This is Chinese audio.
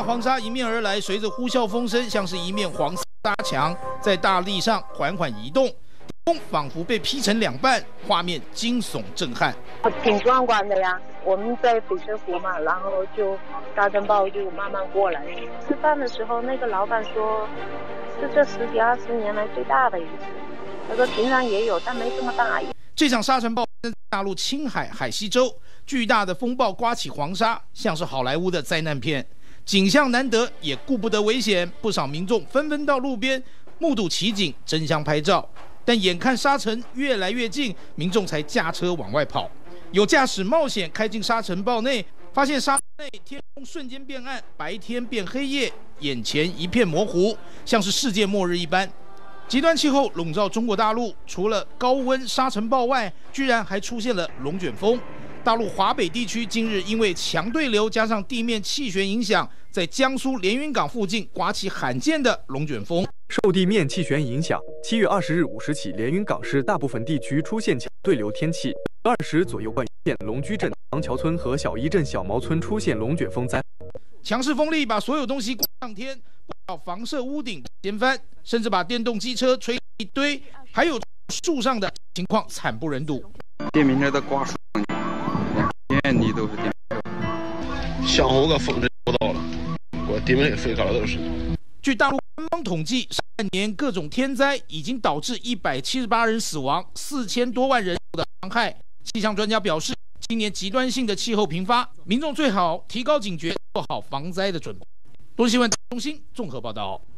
大黄沙迎面而来，随着呼啸风声，像是一面黄色沙墙，在大地上缓缓移动，风仿佛被劈成两半，画面惊悚震撼。 挺壮观的呀！我们在翡翠湖嘛，然后就沙尘暴就慢慢过来。吃饭的时候，那个老板说，是这10几20年来最大的一次。他说平常也有，但没这么大。 这场沙尘暴在大陆青海海西州，巨大的风暴刮起黄沙，像是好莱坞的灾难片。景象难得，也顾不得危险，不少民众纷纷到路边目睹奇景，争相拍照。但眼看沙尘越来越近，民众才驾车往外跑。有驾驶冒险开进沙尘暴内，发现沙内天空瞬间变暗，白天变黑夜，眼前一片模糊，像是世界末日一般。极端气候笼罩中国大陆，除了高温沙尘暴外，居然还出现了龙卷风。大陆华北地区今日因为强对流加上地面气旋影响，在江苏连云港附近刮起罕见的龙卷风。 受地面气旋影响，7月20日5时起，连云港市大部分地区出现强对流天气。20时左右，冠县龙居镇、长桥村和小一镇小毛村出现龙卷风灾。 强势风力把所有东西刮上天，不少房舍屋顶掀翻，甚至把电动机车吹一堆，还有树上的情况惨不忍睹。 电瓶车都刮树上去，遍地都是电。 向后个风筝不到了，我地面也飞高了都是。 据大陆官方统计，上半年各种天灾已经导致178人死亡，4000多万人受到伤害。气象专家表示，今年极端性的气候频发，民众最好提高警觉，做好防灾的准备。多新闻中心综合报道。